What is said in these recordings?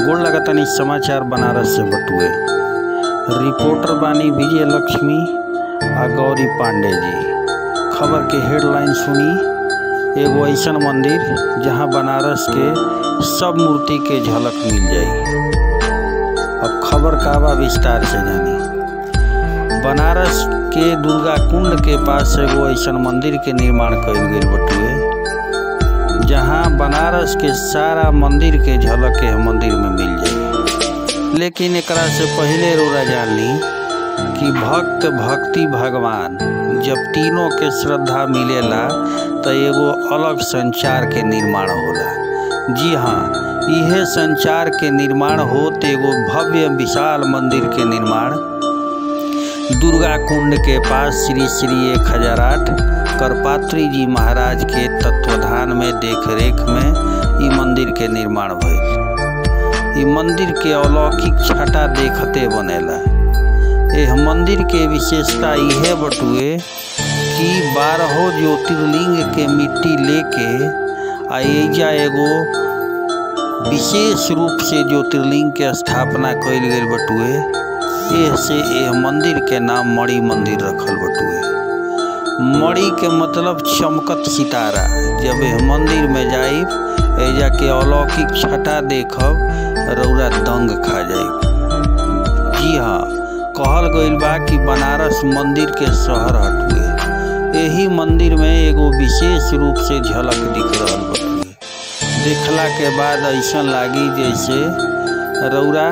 गोड़ लगतनी समाचार बनारस से बटुए। रिपोर्टर बानी विजय लक्ष्मी आ गौरी पांडे जी। खबर के हेडलाइन सुनी। एगो ऐसन मंदिर जहां बनारस के सब मूर्ति के झलक मिल जाई। अब खबर का बा विस्तार से जानी। बनारस के दुर्गा कुंड के पास एगो ऐसन मंदिर के निर्माण कइल गइल बटुए जहां बनारस के सारा मंदिर के झलक के मंदिर में मिल जाए। लेकिन एकरा से पहले रोरा जान ली कि भक्त भक्ति भगवान जब तीनों के श्रद्धा मिलेला तो एगो अलग संचार के निर्माण होला। जी हाँ, यह संचार के निर्माण होते एगो भव्य विशाल मंदिर के निर्माण दुर्गा कुंड के पास श्री श्री 1008 करपात्री जी महाराज के तत्वाधान में देखरेख में ई मंदिर के निर्माण भइल। ई मंदिर के अलौकिक छटा देखते बनेला। एह मंदिर के विशेषता यह बटुए कि 12 ज्योतिर्लिंग के मिट्टी लेके एजा एगो विशेष रूप से ज्योतिर्लिंग के स्थापना कइल गइल बटुए। एह से एह मंदिर के नाम मणि मंदिर रखल बटुए। मणि के मतलब चमकत सितारा। जब एह मंदिर में जाइब एजा के अलौकिक छटा देखब रौरा दंग खा जाइब। जी हाँ, कहल गइल बा कि बनारस मंदिर के शहर हटुए। यही मंदिर में एगो विशेष रूप से झलक दिख रहल बटुए। देखला के बाद ऐसा लागी जैसे रौरा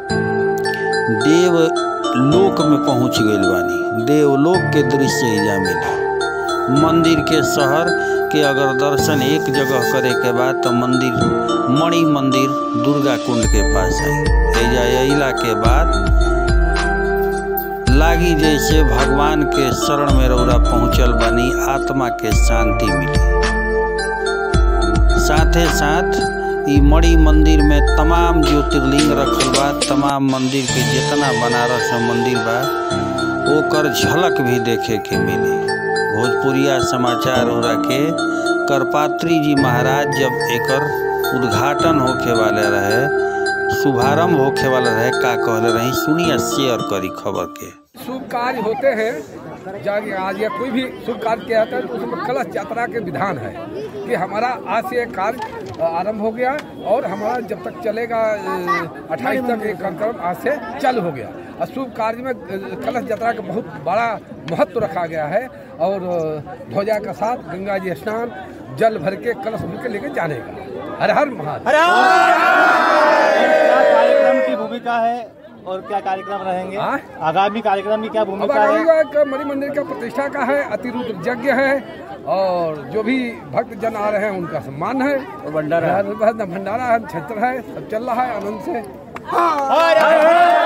देवलोक में पहुंच गइल बानी। देवलोक के दृश्य एजा मिला। मंदिर के शहर के अगर दर्शन एक जगह करे के बाद तो मंदिर मणि मंदिर दुर्गा कुंड के पास आई। एजा अइला के बाद लागी जैसे भगवान के शरण में रौरा पहुंचल बानी, आत्मा के शांति मिली। साथे साथ ई मणि मंदिर में तमाम ज्योतिर्लिंग रखल बा। तमाम मंदिर के जितना बनारस में मंदिर बा ओकर झलक भी देखे के मिली। भोजपुरिया समाचार उरा के करपात्री जी महाराज जब एकर उद्घाटन होखे वाले रहे, शुभारंभ होखे वाला रहे, का कहले रही सुनिए, शेयर करी खबर के। शुभ कार्य होते हैं जाके आज या कोई भी शुभ कार्य किया जाता है तो उसमें कलश यात्रा के विधान है कि हमारा आज से एक कार्य आरंभ हो गया और हमारा जब तक चलेगा 28 तक एक कार्यक्रम आज से चालू हो गया। और शुभ कार्य में कलश यात्रा का बहुत बड़ा महत्व रखा गया है और ध्वजा का साथ गंगा जी स्नान जल भर के कलश भर के लेके जाने का। हर हर महादेव। कार्यक्रम की भूमिका है और क्या कार्यक्रम रहेंगे? आगामी कार्यक्रम की क्या भूमिका है? मणि मंदिर का प्रतिष्ठा का है, अतिरुद्र यज्ञ है और जो भी भक्त जन आ रहे हैं उनका सम्मान है और भंडारा है, छत्र है, सब चल रहा है आनंद से।